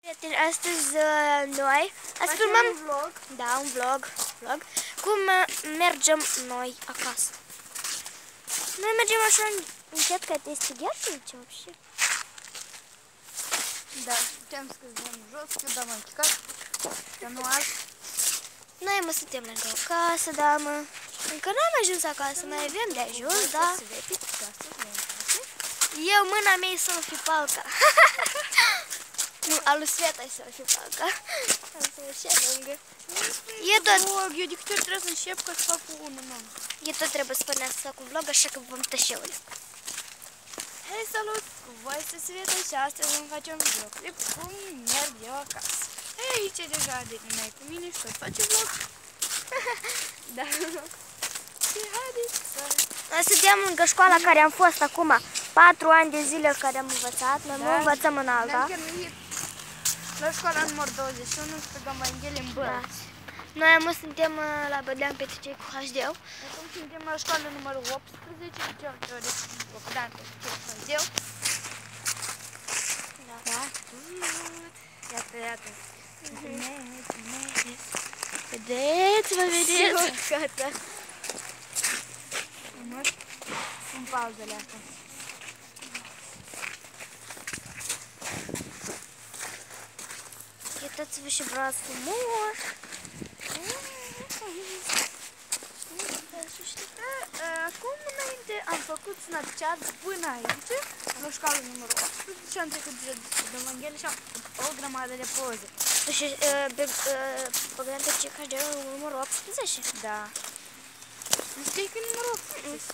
Prieteni, astăzi noi filmăm un vlog. Da, un vlog. Cum mergem noi acasă. Noi mergem așa încet, că este gheață ce вообще. Da, puteam să căzăm jos, că da, m-am chicat. Că nu azi. Noi mă suntem lângă o casă, da, mă. Încă n-am ajuns acasă, mai avem de ajuns, da. Eu, mâna mea e selfie palca. Nu, alu Sveta e selfie palca. Am să așa lângă. Eu de câte ori trebuie să încep că să fac cu unul, mamă. Eu tot trebuie să spunea să fac un vlog, așa că vom tășeule. Hei, salut! Cu voi este Sveta și astăzi îmi facem un vlog. Cum merg eu acasă. Hei, aici e deja de dimineață cu mine și tot face vlog. Da. Și haideți să... Noi suntem lângă școala care am fost acum 4 ani de zile care am învățat. Noi nu învățăm în alta. Ne-am chinuit la școala număr 21 și pe Gambangele în Bălți. Noi acum suntem la Bădean Petricei cu HD-ul. Acum suntem la școala numărul 18, liceu teoretic Bădean Petricei cu HD-ul. Da. Iată. Vedeți, vă vedeți? Gata. În pauzele astea. Uitați-vă și braț frumos. Acum înainte am făcut Snapchat până aici, la școala numărul 18 și am trecut de Vanghele și am făcut o grămadă de poze. Și Bădean Petricei cu HD-ul numărul 18? Da. Nu știi că e numărul 18?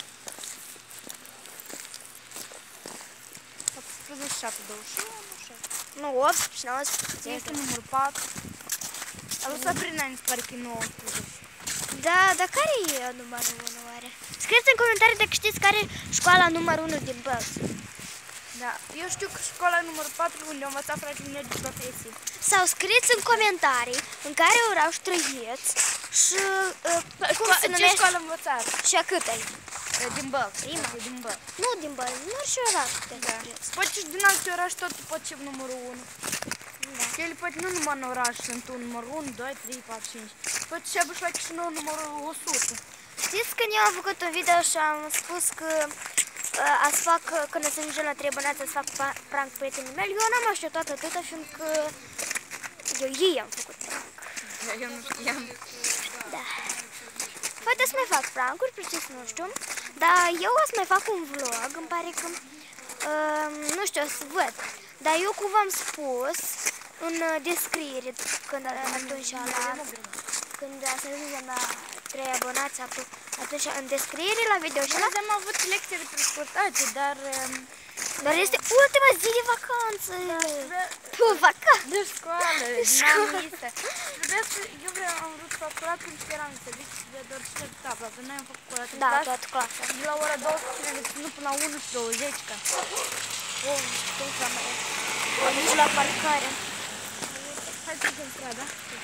18, 21, așa. Nu, 18, 19. Este numărul 4. A lăsat prin ani, se pare că e 19. Da, dar care e numărul 1 oare? Scrieți în comentarii dacă știți care e școala numărul 1 din Bălți. Da, eu știu că școala numărul 4 unde am învățat fratele meu de profesie. Sau scrieți în comentarii în care oraș trăieți și cum se numește? Ce școală am învățat? Și a cât ai? Din Bălți. Prima? Din Bălți. Nu din Bălți, nu și oraș. Da. Poate și din alte oraș tot poate și numărul 1. Da. Ele poate nu numai în oraș sunt un numărul 1, 2, 3, 4, 5. Poate și abuși la Chișinău numărul 100. Știți când eu am făcut un video și am spus că ați fac, când o să ajungem la Trebăneață, să fac prank prietenii mei, eu n-am așteptat atâta, fiindcă ei am făcut prank. Eu nu știam. Da. Poate să mai fac prank-uri, precis nu știu, dar eu o să mai fac un vlog, îmi pare că, nu știu, o să văd. Dar eu cum v-am spus în descriere, când atunci când să ajungem la 3 abonați, atunci în descriere la video și Noi am avut lecții de prescurtate, dar este ultima zi de vacanță. Vacanță. de școală, n-am listă. Am vrut să fac curat când eram să zic de doar și de tabla, că noi am făcut curat în Da, clasă. toată clasa. De la ora 12 ne ținut până la 1:20 ca. Aici la parcare. Hai să ducem strada.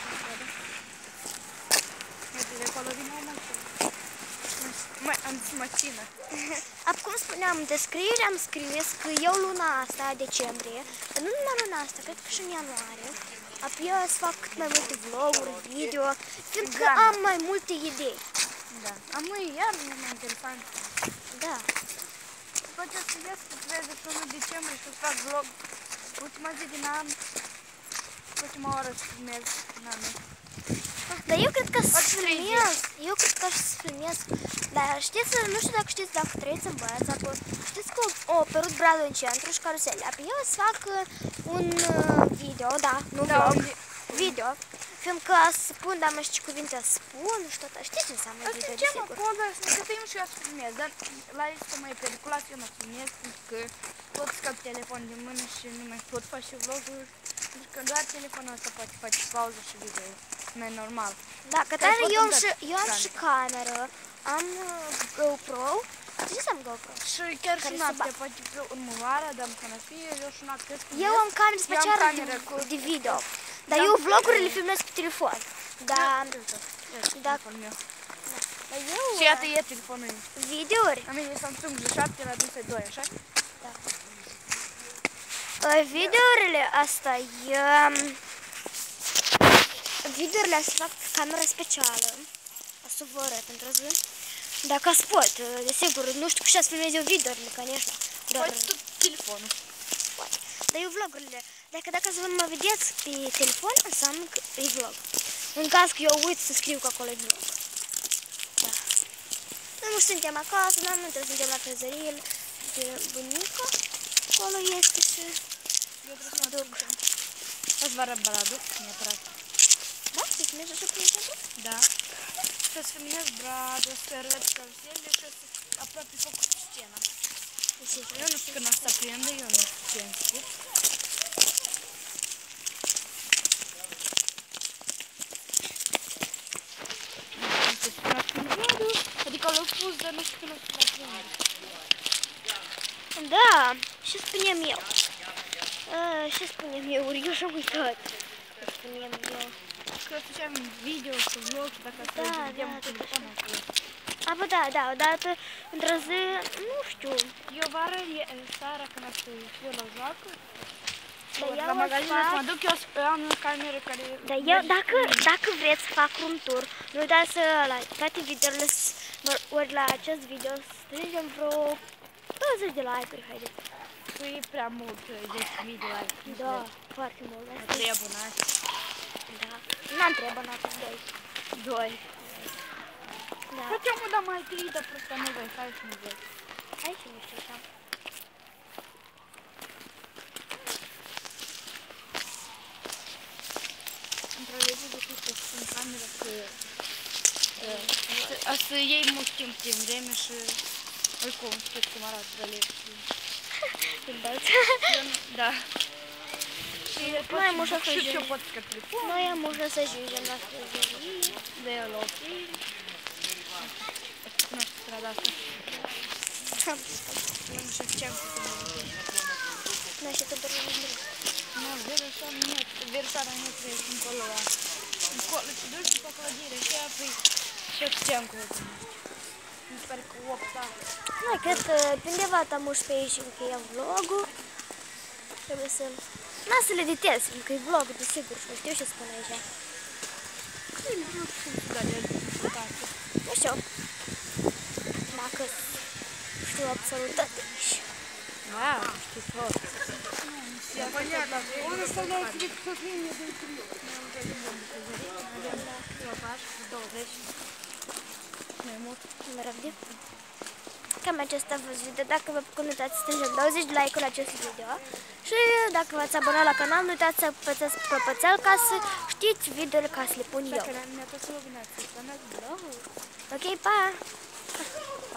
Uite, de acolo din nou mai am zis mașină. Acum spuneam în descriere, am scris că eu luna asta, decembrie, nu numai luna asta, cred că și în ianuarie, apoi eu să fac cât mai multe vloguri, video, fiindcă am mai multe idei. Da. Am iar mai interesant. Da. Poate să ies cu 31 decembrie și să fac vlog ultima zi din an, ultima oră să filmez în anul. Dar eu cred că să filmez, dar știți, nu știu dacă știți, dacă trăiți în Bălți, știți că au apărut Bradul în centru și carusele, apoi eu să fac un video, da, nu vlog, video, fiindcă spun, dar mă știu ce cuvinte spun și tot, știți ce înseamnă video, desigur. Acum, dar să tăim și eu să filmez, dar la este mai periculat, eu mă filmez, pentru că pot scap telefonul de mână și nu mai pot face vloguri, pentru că doar telefonul ăsta poate face pauză și video, nu e normal. Da, că tare eu am și cameră, am GoPro, ce înseamnă GoPro? Și chiar și noaptea, poate pe următoarea, dar în fie, eu și noaptea filmez. Eu am cameră specială de video, dar eu vlogurile le filmez cu telefon. Dar eu... Și iată e telefonul meu. Videouri? Am mine e Samsung G7 la 202, așa? Da. Videourile astea videourile astea fac pe camera specială. O să vă arăt într-o zi. Dacă ați pot, desigur, nu știu cum să filmez eu videourile, ca nici Poți tu telefonul. Poate. Dar eu vlogurile. Dacă să mă vedeți pe telefon, înseamnă că e vlog. În caz că eu uit să scriu că acolo e vlog. Da. Noi nu suntem acasă, dar nu trebuie să suntem la trezărie de bunica. Acolo este și Eu trebuie să mă duc. Îți vă arăt Bradul, neapărat. Da? Să filmezi așa prin centru? Da. Să-ți filmez Bradul, să arăt carusele și să aproape făcut scena. Eu nu știu când o să aprindă, eu nu știu ce am făcut. Adică l-au pus, dar nu știu când o să aprindă. Da, și spuneam eu. Și spuneam eu, eu și-am uitat. Spuneam eu. Că făceam video și vlog și dacă să vedem cu telefonul acolo. Bă, da, odată, într-o zi, nu știu. Eu vară, seara când o să fiu la joacă, Dar la magazin să mă duc, eu să am o cameră care... Dar eu, dacă vreți să fac un tur, nu uitați să la toate videourile, ori la acest video, să strângem vreo 20 de like-uri, haideți. Păi e prea mult, 10 video like. Da, foarte mult. 3 abonați. Da, n-am 3 abonați, 2. 2. Da. Facem una mai trăită, prostă nu vei, hai și nu vei. Hai și nu știu așa. Într-o zi de câte în cameră că o să iei mult timp din vreme și oricum știu cum arată de lecții. Da. Noi am ușa să și ajungem. eu pot să telefon. Noi am ușa să ajungem la trezărie. De el la oprire. Nu știu strada asta. Nu știu ce am făcut. Noi și că dormim în direct. Nu, verșoara nu trebuie încolo. Încolo, te duci după clădire și apoi și eu știam cu el. Mi se pare că 8 ani. Noi cred că undeva am uși pe aici încheia vlogul. Trebuie să... N-a să le editez, că e vlogul, desigur, și știu ce spun aici. Nu știu cum să dă de rezultate. Nu știu. Dacă știu absolut toate aici. Da, știu tot. Unul să le explic cu tine de tine. Avem pași, 20. Mai mult. Răbde. Cam acesta a fost video. Dacă vă plăcut, nu uitați să strângem 20 de like-uri la acest video. Și dacă v-ați abonat la canal, nu uitați să apăsați clopoțel ca să știți videole ca să le pun eu. Dacă ne-a tot să vă bine, Ok, pa!